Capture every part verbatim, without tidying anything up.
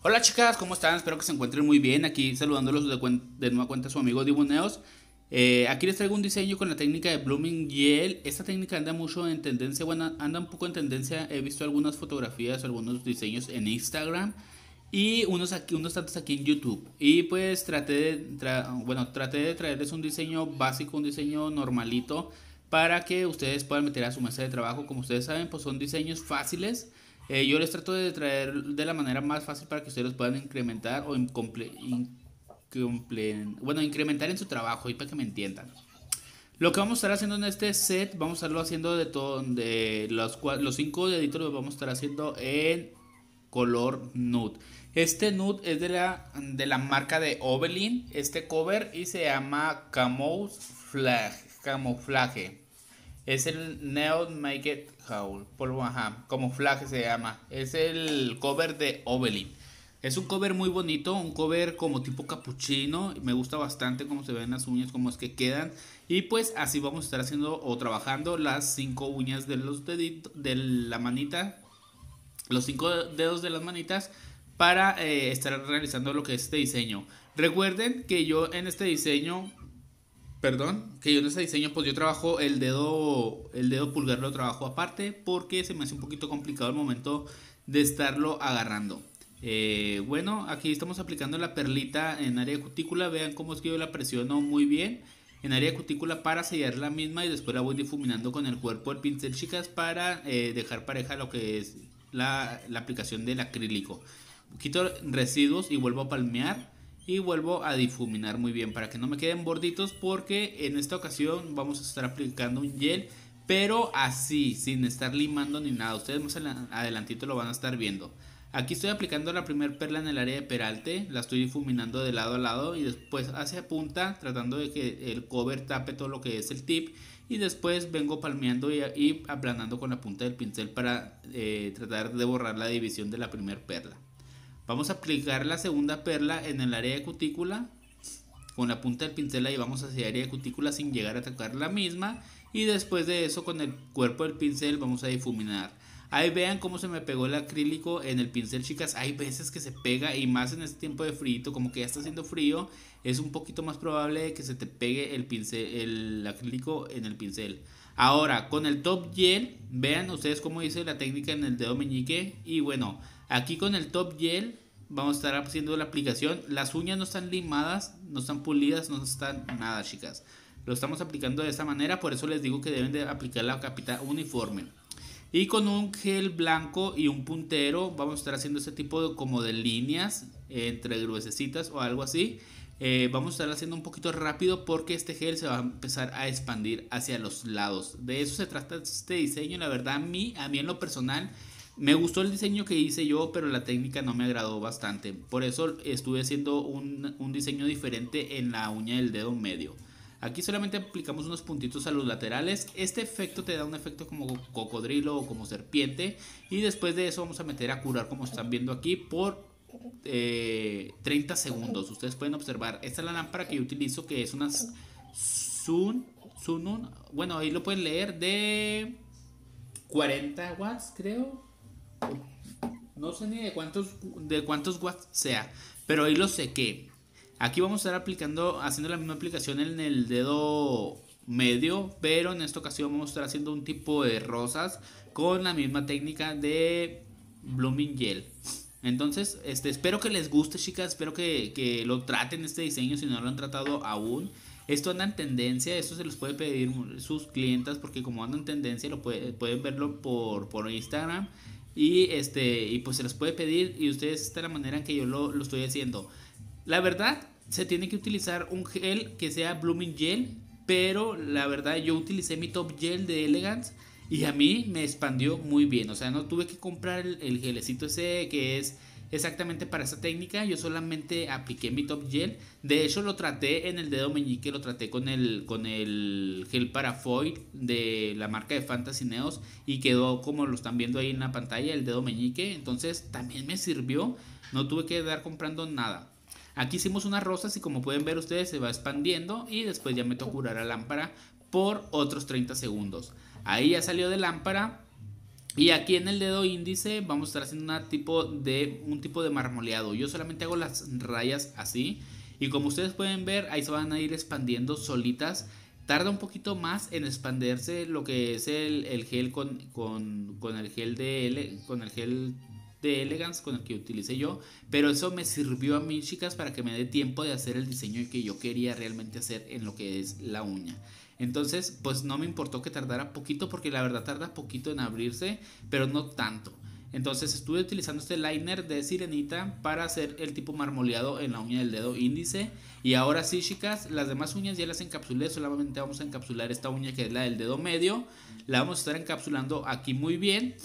Hola chicas, ¿cómo están? Espero que se encuentren muy bien. Aquí saludándolos de, cuen- de nueva cuenta su amigo Dibuneos. Eh, aquí les traigo un diseño con la técnica de Blooming Gel. Esta técnica anda mucho en tendencia, bueno, anda un poco en tendencia. He visto algunas fotografías, algunos diseños en Instagram y unos aquí, unos tantos aquí en YouTube. Y pues traté de, tra- bueno, traté de traerles un diseño básico, un diseño normalito para que ustedes puedan meter a su mesa de trabajo. Como ustedes saben, pues son diseños fáciles. Eh, yo les trato de traer de la manera más fácil para que ustedes los puedan incrementar o incomple, incomple- bueno, incrementar en su trabajo y para que me entiendan. Lo que vamos a estar haciendo en este set, vamos a estarlo haciendo de todo, de los, los cinco deditos los vamos a estar haciendo en color nude. Este nude es de la, de la marca de Obelin, este cover, y se llama Camouflage. Camuflaje. Es el Neon Make It Howl. Polvo, ajá. Camuflaje se llama. Es el cover de Obelin. Es un cover muy bonito, un cover como tipo capuchino. Me gusta bastante cómo se ven las uñas, cómo es que quedan. Y pues así vamos a estar haciendo o trabajando las cinco uñas de los deditos, de la manita, los cinco dedos de las manitas para eh, estar realizando lo que es este diseño. Recuerden que yo en este diseño Perdón, que yo en ese diseño pues yo trabajo el dedo, el dedo pulgar lo trabajo aparte porque se me hace un poquito complicado el momento de estarlo agarrando. Eh, bueno, aquí estamos aplicando la perlita en área de cutícula, vean cómo es que yo la presiono muy bien en área de cutícula para sellar la misma y después la voy difuminando con el cuerpo del pincel, chicas, para eh, dejar pareja lo que es la, la aplicación del acrílico. Quito residuos y vuelvo a palmear y vuelvo a difuminar muy bien para que no me queden borditos, porque en esta ocasión vamos a estar aplicando un gel, pero así, sin estar limando ni nada. Ustedes más adelantito lo van a estar viendo. Aquí estoy aplicando la primer perla en el área de peralte, la estoy difuminando de lado a lado y después hacia punta, tratando de que el cover tape todo lo que es el tip, y después vengo palmeando y, y aplanando con la punta del pincel para eh, tratar de borrar la división de la primer perla. Vamos a aplicar la segunda perla en el área de cutícula. Con la punta del pincel ahí vamos hacia el área de cutícula sin llegar a tocar la misma. Y después de eso con el cuerpo del pincel vamos a difuminar. Ahí vean cómo se me pegó el acrílico en el pincel, chicas. Hay veces que se pega y más en este tiempo de frío, como que ya está haciendo frío, es un poquito más probable de que se te pegue el pincel, el acrílico en el pincel. Ahora, con el top gel, vean ustedes cómo hice la técnica en el dedo meñique. Y bueno, aquí con el top gel vamos a estar haciendo la aplicación. Las uñas no están limadas, no están pulidas, no están nada, chicas. Lo estamos aplicando de esta manera, por eso les digo que deben de aplicar la capita uniforme. Y con un gel blanco y un puntero vamos a estar haciendo este tipo de, como de líneas entre gruesecitas o algo así. Eh, vamos a estar haciendo un poquito rápido porque este gel se va a empezar a expandir hacia los lados. De eso se trata este diseño. La verdad, a mí, a mí en lo personal me gustó el diseño que hice yo, pero la técnica no me agradó bastante. Por eso estuve haciendo un, un diseño diferente en la uña del dedo medio. Aquí solamente aplicamos unos puntitos a los laterales. Este efecto te da un efecto como cocodrilo o como serpiente. Y después de eso vamos a meter a curar, como están viendo aquí, por eh, treinta segundos. Ustedes pueden observar, esta es la lámpara que yo utilizo, que es una Sun, Sunun. Bueno, ahí lo pueden leer, de cuarenta watts, creo. No sé ni de cuántos, de cuántos watts sea, pero ahí lo sequé. Aquí vamos a estar aplicando, haciendo la misma aplicación en el dedo medio, pero en esta ocasión vamos a estar haciendo un tipo de rosas con la misma técnica de Blooming Gel. Entonces, este, espero que les guste, chicas. Espero que, que lo traten este diseño si no lo han tratado aún. Esto anda en tendencia, esto se los puede pedir sus clientas porque como anda en tendencia lo puede, pueden verlo por, por Instagram y este y pues se los puede pedir y ustedes esta es la manera en que yo lo, lo estoy haciendo. La verdad, se tiene que utilizar un gel que sea Blooming Gel, pero la verdad yo utilicé mi Top Gel de Elegance y a mí me expandió muy bien. O sea, no tuve que comprar el, el gelecito ese que es exactamente para esa técnica. Yo solamente apliqué mi Top Gel. De hecho, lo traté en el dedo meñique, lo traté con el, con el gel parafoil de la marca de Fantasy Neos y quedó como lo están viendo ahí en la pantalla, el dedo meñique. Entonces, también me sirvió. No tuve que dar comprando nada. Aquí hicimos unas rosas y como pueden ver ustedes se va expandiendo y después ya meto a curar a lámpara por otros treinta segundos. Ahí ya salió de lámpara. Y aquí en el dedo índice vamos a estar haciendo una tipo de, un tipo de marmoleado. Yo solamente hago las rayas así. Y como ustedes pueden ver, ahí se van a ir expandiendo solitas. Tarda un poquito más en expandirse lo que es el, el gel con, con, con el gel de ele, con el gel de Elegance, con el que utilicé yo. Pero eso me sirvió a mí, chicas, para que me dé tiempo de hacer el diseño que yo quería realmente hacer en lo que es la uña. Entonces, pues no me importó que tardara poquito, porque la verdad tarda poquito en abrirse, pero no tanto. Entonces estuve utilizando este liner de sirenita para hacer el tipo marmoleado en la uña del dedo índice. Y ahora sí, chicas, las demás uñas ya las encapsulé. Solamente vamos a encapsular esta uña que es la del dedo medio. La vamos a estar encapsulando aquí muy bien.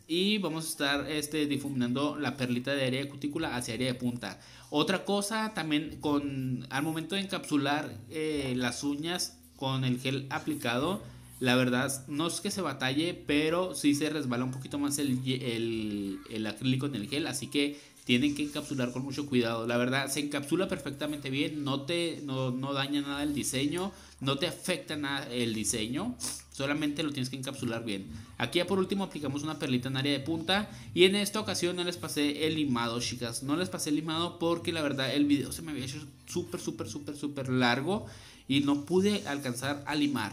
Y vamos a estar este, difuminando la perlita de área de cutícula hacia área de punta. Otra cosa también, con al momento de encapsular eh, las uñas con el gel aplicado, la verdad no es que se batalle, pero sí se resbala un poquito más el, el, el acrílico en el gel, así que tienen que encapsular con mucho cuidado. La verdad se encapsula perfectamente bien, no te no, no daña nada el diseño, no te afecta nada el diseño, solamente lo tienes que encapsular bien. Aquí ya por último aplicamos una perlita en área de punta, y en esta ocasión no les pasé el limado, chicas, no les pasé el limado porque la verdad el video se me había hecho súper súper súper súper largo y no pude alcanzar a limar.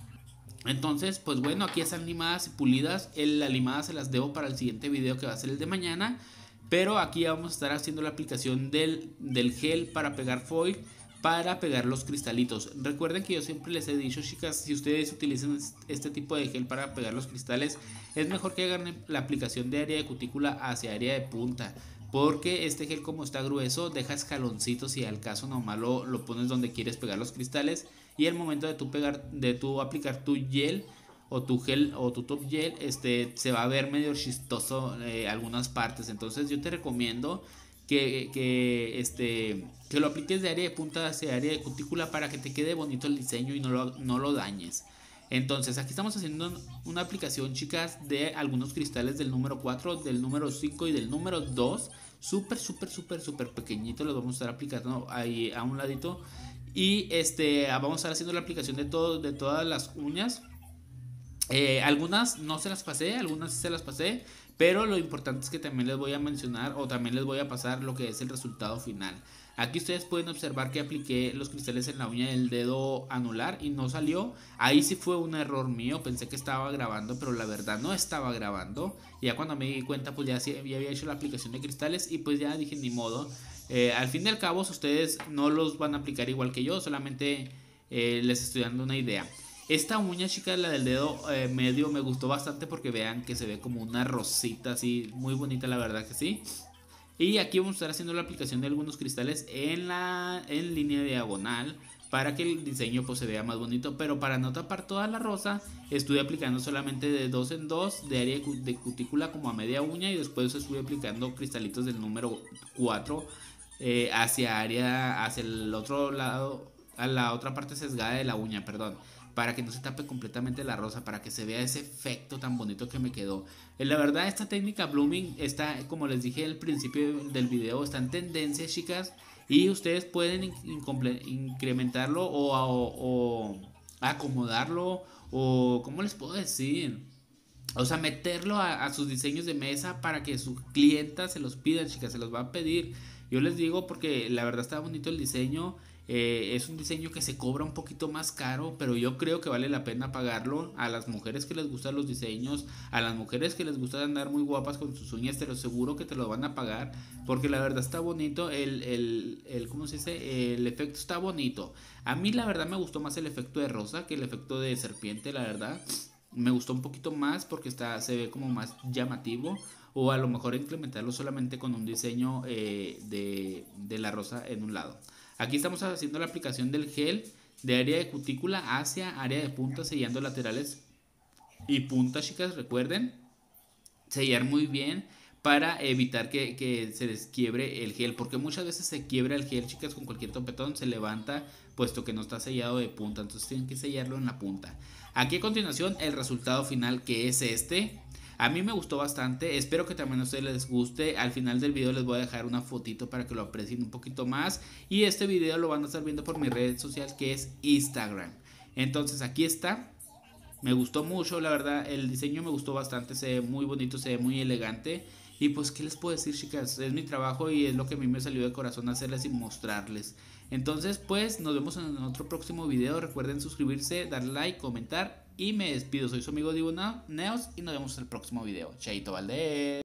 Entonces, pues bueno, aquí están limadas y pulidas. El, la limada se las debo para el siguiente video, que va a ser el de mañana. Pero aquí vamos a estar haciendo la aplicación del, del gel para pegar foil, para pegar los cristalitos. Recuerden que yo siempre les he dicho, chicas, si ustedes utilizan este tipo de gel para pegar los cristales, es mejor que hagan la aplicación de área de cutícula hacia área de punta, porque este gel, como está grueso, deja escaloncitos y al caso nomás lo, lo pones donde quieres pegar los cristales. Y al momento de tu pegar, de tu aplicar tu gel o tu gel o tu top gel, este se va a ver medio chistoso eh, algunas partes. Entonces yo te recomiendo que, que, este, que lo apliques de área de punta hacia área de cutícula para que te quede bonito el diseño y no lo, no lo dañes. Entonces aquí estamos haciendo una aplicación, chicas, de algunos cristales del número cuatro, del número cinco y del número dos. Súper, súper, súper, súper pequeñitos. Los vamos a estar aplicando ahí a un ladito. Y este vamos a estar haciendo la aplicación de, todo, de todas las uñas. Eh, algunas no se las pasé, algunas sí se las pasé. Pero lo importante es que también les voy a mencionar, o también les voy a pasar lo que es el resultado final. Aquí ustedes pueden observar que apliqué los cristales en la uña del dedo anular y no salió. Ahí sí fue un error mío, pensé que estaba grabando, pero la verdad no estaba grabando. Y ya cuando me di cuenta, pues ya, sí, ya había hecho la aplicación de cristales y pues ya dije ni modo. Eh, al fin y al cabo, ustedes no los van a aplicar igual que yo, solamente eh, les estoy dando una idea. Esta uña, chicas, la del dedo eh, medio, me gustó bastante porque vean que se ve como una rosita así, muy bonita, la verdad que sí. Y aquí vamos a estar haciendo la aplicación de algunos cristales en la en línea diagonal para que el diseño pues se vea más bonito. Pero para no tapar toda la rosa, estuve aplicando solamente de dos en dos de área de cutícula como a media uña, y después estuve aplicando cristalitos del número cuatro eh, hacia área, hacia el otro lado, a la otra parte sesgada de la uña, perdón, para que no se tape completamente la rosa, para que se vea ese efecto tan bonito que me quedó. La verdad, esta técnica blooming está, como les dije al principio del video, está en tendencia, chicas, y ustedes pueden incrementarlo o, o, o acomodarlo, o ¿cómo les puedo decir? O sea, meterlo a, a sus diseños de mesa para que sus clientas se los pidan, chicas, se los va a pedir. Yo les digo porque la verdad está bonito el diseño. Eh, es un diseño que se cobra un poquito más caro, pero yo creo que vale la pena pagarlo. A las mujeres que les gustan los diseños, a las mujeres que les gusta andar muy guapas con sus uñas, te lo aseguro que te lo van a pagar, porque la verdad está bonito. El, el, el ¿cómo se dice? El efecto está bonito. A mí la verdad me gustó más el efecto de rosa que el efecto de serpiente, la verdad. Me gustó un poquito más porque está, se ve como más llamativo. O a lo mejor implementarlo solamente con un diseño eh, de, de la rosa en un lado. Aquí estamos haciendo la aplicación del gel de área de cutícula hacia área de punta, sellando laterales y puntas, chicas. Recuerden sellar muy bien para evitar que, que se desquiebre el gel, porque muchas veces se quiebra el gel, chicas, con cualquier topetón, se levanta puesto que no está sellado de punta, entonces tienen que sellarlo en la punta. Aquí a continuación el resultado final, que es este. A mí me gustó bastante, espero que también a ustedes les guste. Al final del video les voy a dejar una fotito para que lo aprecien un poquito más. Y este video lo van a estar viendo por mi red social, que es Instagram. Entonces aquí está. Me gustó mucho, la verdad, el diseño me gustó bastante, se ve muy bonito, se ve muy elegante. Y pues, ¿qué les puedo decir, chicas? Es mi trabajo y es lo que a mí me salió de corazón hacerles y mostrarles. Entonces, pues, nos vemos en otro próximo video. Recuerden suscribirse, darle like, comentar. Y me despido. Soy su amigo Divo Neos y nos vemos en el próximo video. Chaito Valdés.